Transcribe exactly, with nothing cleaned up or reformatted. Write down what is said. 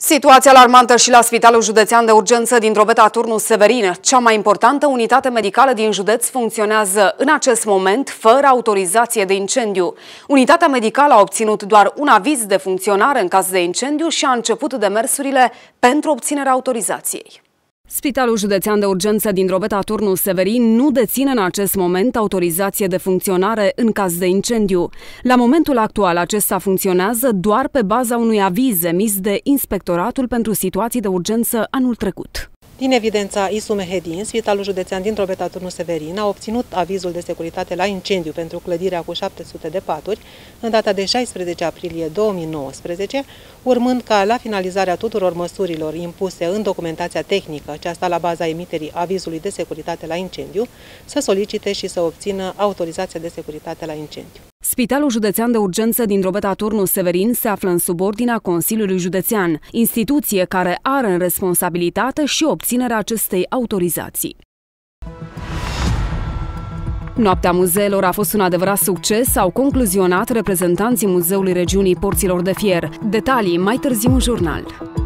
Situația alarmantă și la Spitalul Județean de Urgență din Drobeta Turnu Severin. Cea mai importantă unitate medicală din județ funcționează în acest moment fără autorizație de incendiu. Unitatea medicală a obținut doar un aviz de funcționare în caz de incendiu și a început demersurile pentru obținerea autorizației. Spitalul Județean de Urgență din Drobeta Turnu Severin nu deține în acest moment autorizație de funcționare în caz de incendiu. La momentul actual, acesta funcționează doar pe baza unui aviz emis de Inspectoratul pentru Situații de Urgență anul trecut. Din evidența I S U Mehedin, Spitalul Județean din Drobeta Turnu Severin a obținut avizul de securitate la incendiu pentru clădirea cu șapte sute de paturi în data de șaisprezece aprilie două mii nouăsprezece, urmând ca la finalizarea tuturor măsurilor impuse în documentația tehnică, aceasta la baza emiterii avizului de securitate la incendiu, să solicite și să obțină autorizația de securitate la incendiu. Spitalul Județean de Urgență din Drobeta Turnu Severin se află în subordinea Consiliului Județean, instituție care are în responsabilitate și obținerea acestei autorizații. Noaptea muzeelor a fost un adevărat succes, au concluzionat reprezentanții Muzeului Regiunii Porților de Fier. Detalii mai târziu în jurnal.